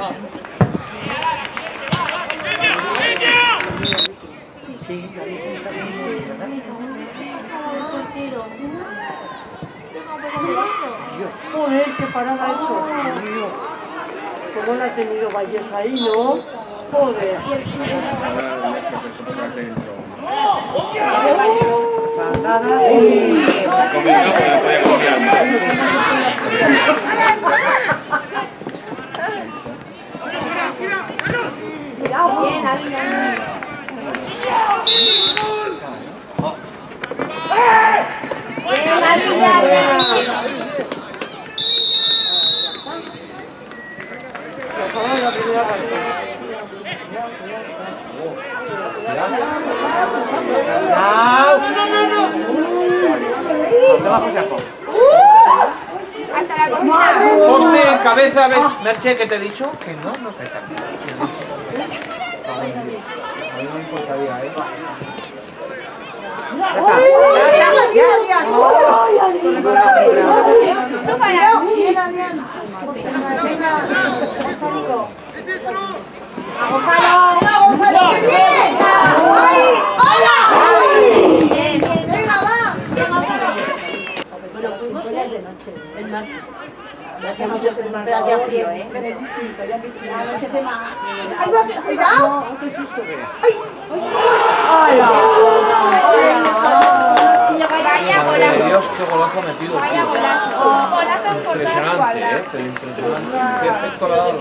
Sí, joder, qué parada ha hecho. ¿Cómo la ha tenido Valles ahí, no? Joder. Cuidado, bien, la vida. Bien, la vida, La primera parte. Hasta la cocina. Poste, cabeza, ¿ves? Merche, ¿qué te he dicho? Que no nos metan. A mí no me importaría, ¿eh? Chúpala. Bien, Adrián. Venga, A Gonzalo. venga, Gonzalo, qué bien. ¡Ay! ¡Hola! Bien. Venga, va. Bueno, fuimos de noche. En marzo. Hacía mucho, pero hacía frío, ¿eh? ¡Ay, va, cuidado! Qué susto. ¡Ay! Hola. Madre Vaya de golazo. Dios, qué golazo ha metido, Vaya tío. golazo. Golazo por toda la Impresionante, escuadra. pero impresionante. Qué efecto le ha dado.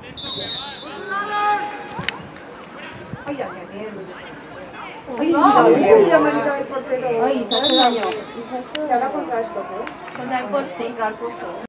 ¡Ay, Adrián, bien! ¡Ay, va! ¡Uy, la manita del portero! Ay, se ha hecho daño. Se ha dado contra esto, ¿no? Contra el poste. Contra el posto.